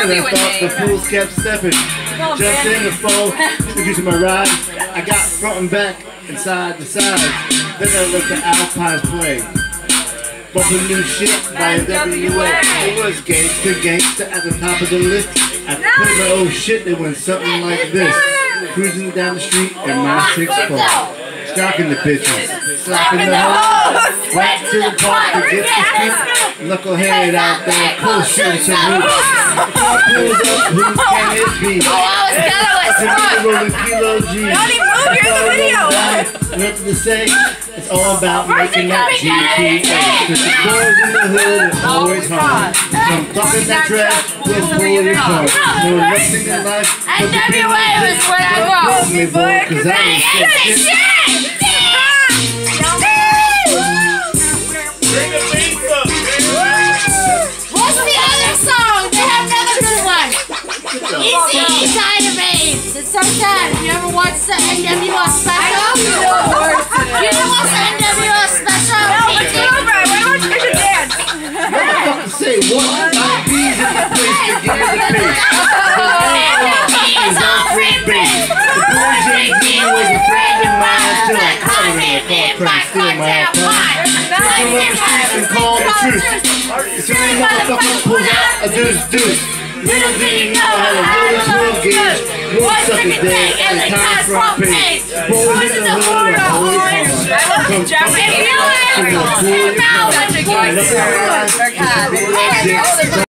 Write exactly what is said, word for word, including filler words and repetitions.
and I thought the fools kept stepping. Jumped in the flow, introducing my ride. I got front and back and side to side. Then I let the Alpines play. Bumping new shit by N W A. It was gangsta gangsta at the top of the list. I played my old shit, it went something like this. Cruising down the street in my six four. Stalking the bitches, slapping the hoes. Right to the park to get the street. Knucklehead out there, cold shooting some hoops. If I pulls up, who can it be? Oh, I was gonna It's rolling kilo G. Don't even move, you're in the video. Nothing to say. It's all about making that G P A. Cause the boys in the hood are always home. From talking that trash, we'll pull your car. No resting in life. N W A was where I go. Me boy, cause I was so shit. What's the other song? They have another good one. Easy Dynamite. It's so sad. Have you ever watched the N W O special? You ever watched the N W O special? No, it's over. I want you to dance. Motherfucker say what? I bees in the place to give me the face. It's all free base. The boy J D was a friend of mine till I caught him in the car trying to steal my iPod. Took him up the street and called the truth. As soon as the motherfucker pulls out a deuce deuce. Little did he know how to roll his little gauge. One sucker dead and the time front page. Boys in the hood are always home. From fucking to the pool, Such a gangster.